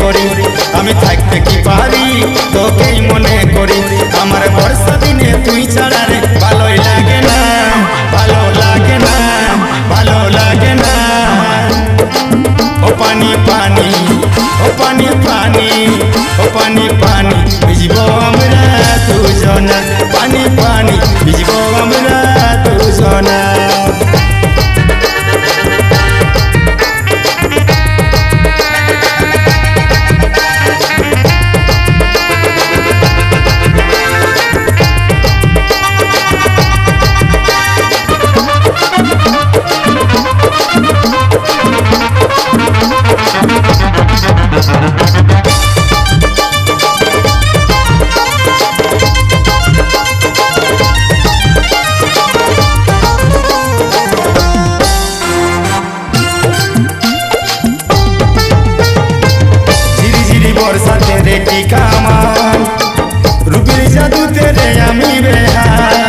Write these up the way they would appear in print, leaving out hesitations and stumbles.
করি আমি থাকতে কি পারি তোকেই মনে করি আমার বর্ষা দিনে তুই ছাড়া রে ভালোই লাগে না ভালো লাগে না ভালো লাগে না ও পানি পানি ও পানি পানি ও পানি পানি ভিজব আমরা দুজনা পানি পানি ভিজব আমরা দুজনা बरसा तेरे की कमाल रूपे जादू तेरे आमी बेहाल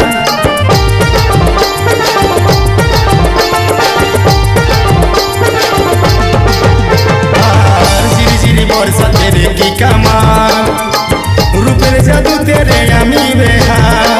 झिरी झिरी बरसा तेरे की कमाल रूपे जादू तेरे आमी बेहाल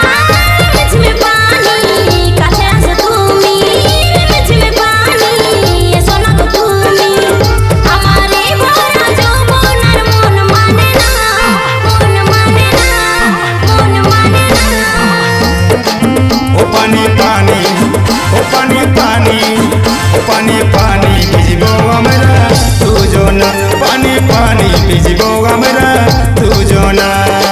पानी पानी ओ पानी पानी ओ पानी पानी भिजब हमरा दुजना पानी पानी भिजब हमरा दुजना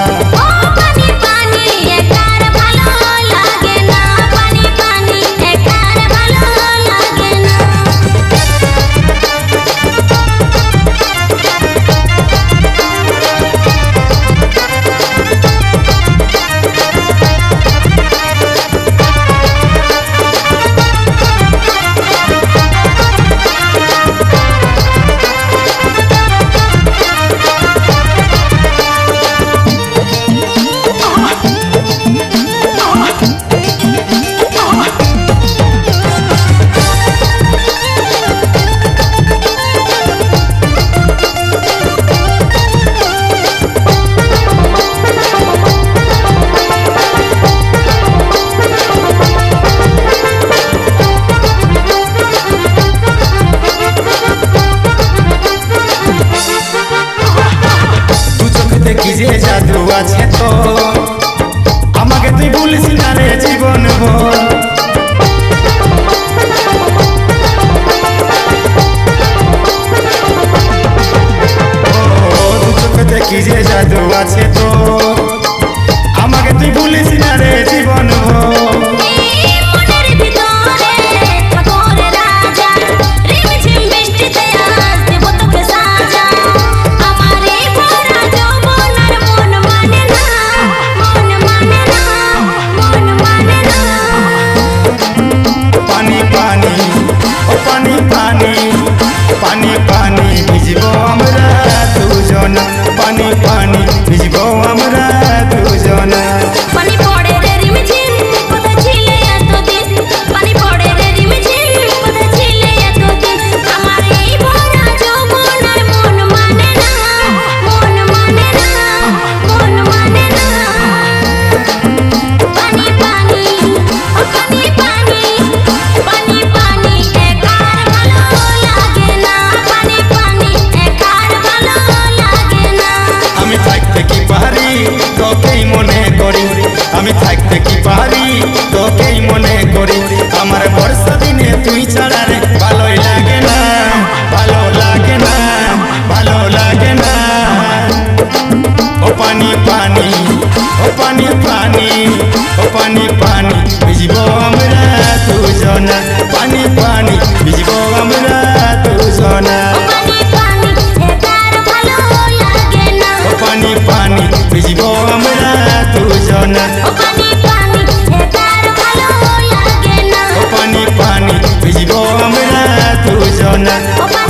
কি যে জাদু আছে তো আমাকে তুই ভুলিস না রে জীবন ভর ও দু চোখে কি যে জাদু আছে তো আমাকে তুই ভুলিস না রে জীবন ভর पानी पानी भिजब हमरा दुजना पानी पानी भिजब हमरा दुजना पानी पड़े रे रिमझिम कोथा छिले एतदिन पानी पड़े रे रिमझिम कोथा छिले एतदिन আমার এই ভরা যৌবনের মন মানে না মন মানে না মন মানে না পানি পানি ও পানি পানি পানি পানি একার ভালো লাগে না পানি পানি একার ভালো লাগে না আমি থাকতে কি পারি তোকেই মনে করি আমি থাকতে কি পারি তোকেই মনে করি আমার বর্ষা দিনে তুই ছাড়া রে ভালোই লাগে না ভালো লাগে না ভালো লাগে না ও পানি পানি ও পানি পানি ও পানি পানি ভিজব আমরা দুজনা পানি পানি ভিজব আমরা দুজনা পানি পানি একার ভালো লাগে না पानी पानी भिजब हमरा दुजना पानी पानी एकार भालो लागे ना पानी पानी भिजब हमरा दुजना।